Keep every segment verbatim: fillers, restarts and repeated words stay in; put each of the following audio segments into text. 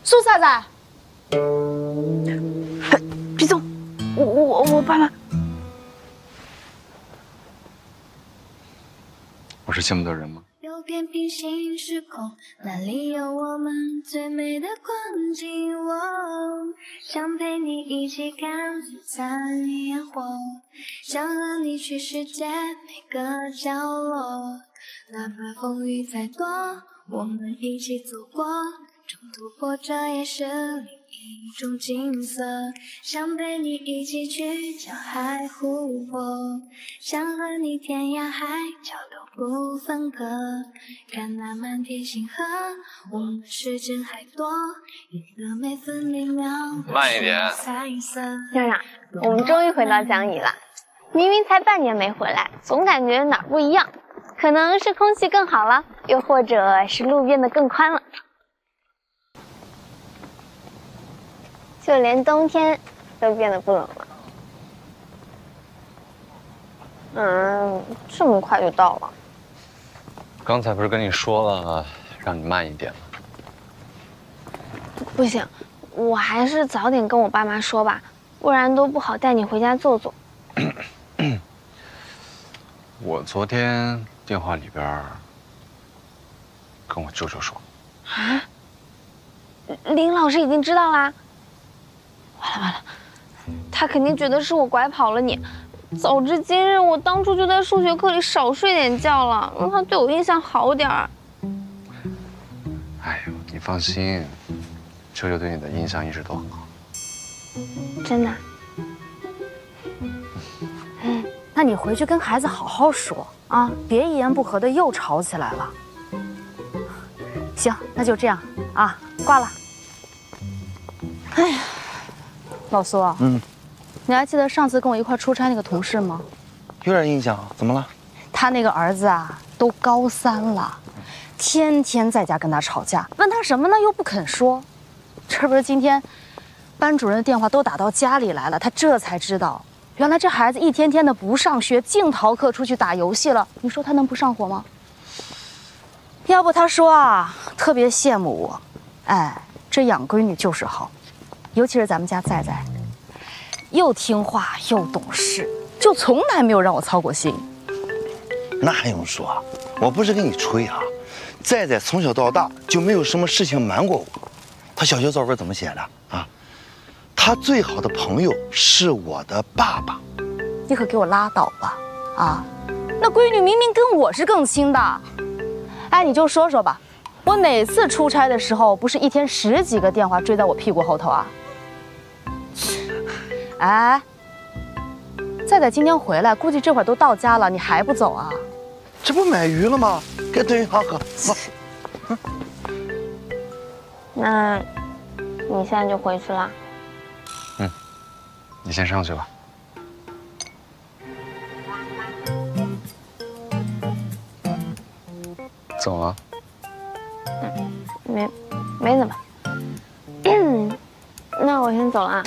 苏菜菜， 别动，我我我爸妈。 我是这么多人吗？ 有片平行时空，那里有我们最美的光景。我想陪你一起看璀璨烟火，想和你去世界每个角落，哪怕风雨再多，我们一起走过，中途波折也是另一种景色。想陪你一起去江海湖泊，想和你天涯海角都不分割，看那满天星河，我们时间还多，赢得每分每秒慢一点。 彩色。 亮亮，我们终于回到江乙了。明明才半年没回来，总感觉哪儿不一样。可能是空气更好了，又或者是路变得更宽了。就连冬天都变得不冷了。嗯，这么快就到了。 刚才不是跟你说了，让你慢一点吗？ 不行，我还是早点跟我爸妈说吧，不然都不好带你回家坐坐。 我昨天电话里边跟我舅舅说。 啊？林老师已经知道啦。完了完了，他肯定觉得是我拐跑了你。早知今日，我当初就在数学课里少睡点觉了，让他对我印象好点儿。 哎呦，你放心，舅舅对你的印象一直都很好。 真的？ 嗯，那你回去跟孩子好好说啊，别一言不合的又吵起来了。行，那就这样啊，挂了。哎呀。老苏，嗯，你还记得上次跟我一块出差那个同事吗？ 有点印象，怎么了？ 他那个儿子啊，都高三了，天天在家跟他吵架，问他什么呢又不肯说。这不是今天班主任的电话都打到家里来了，他这才知道，原来这孩子一天天的不上学，净逃课出去打游戏了。你说他能不上火吗？要不他说啊，特别羡慕我，哎，这养闺女就是好。尤其是咱们家在在，又听话又懂事，就从来没有让我操过心。 那还用说？我不是跟你吹啊，在在从小到大就没有什么事情瞒过我。他小学作文怎么写的啊？他最好的朋友是我的爸爸。 你可给我拉倒吧！啊，那闺女明明跟我是更亲的。哎，你就说说吧，我哪次出差的时候不是一天十几个电话追在我屁股后头啊？哎，再在今天回来，估计这会儿都到家了，你还不走啊？ 这不买鱼了吗？给炖鱼汤喝。走。 那，你现在就回去了？ 嗯，你先上去吧。怎么了？ 嗯，没，没怎么。嗯，那我先走了啊。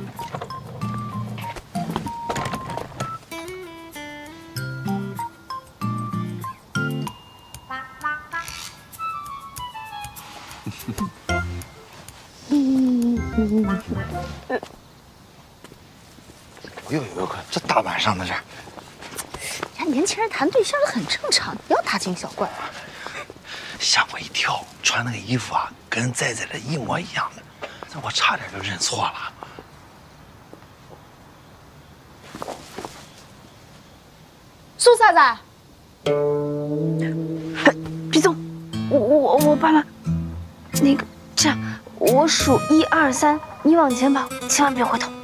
呦呦呦，这大晚上的这， 你看年轻人谈对象很正常，不要大惊小怪。 吓我一跳，穿那个衣服啊，跟在在的一模一样的，这我差点就认错了。 苏菜菜， 别动，我我我爸妈，那个这样，我数一二三，你往前跑，千万别回头。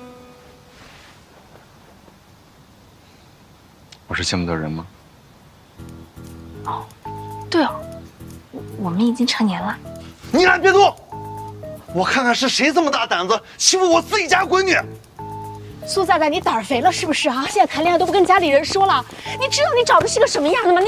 我是这么多人吗？ 哦，对哦，我们已经成年了。 你俩别动！我看看是谁这么大胆子欺负我自己家闺女。 苏菜菜，你胆儿肥了是不是啊？现在谈恋爱都不跟家里人说了，你知道你找的是个什么样的吗？你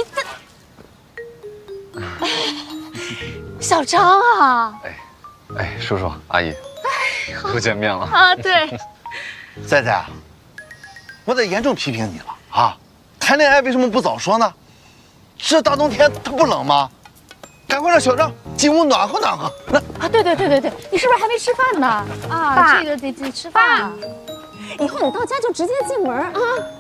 这，小张啊！ 哎，哎，叔叔阿姨，哎，又见面了啊！对， 在在，我得严重批评你了啊！谈恋爱为什么不早说呢？这大冬天它不冷吗？ 赶快让小张进屋暖和暖和。来啊，对对对对对，你是不是还没吃饭呢？啊， 爸这个得得吃饭。 以后你到家就直接进门啊。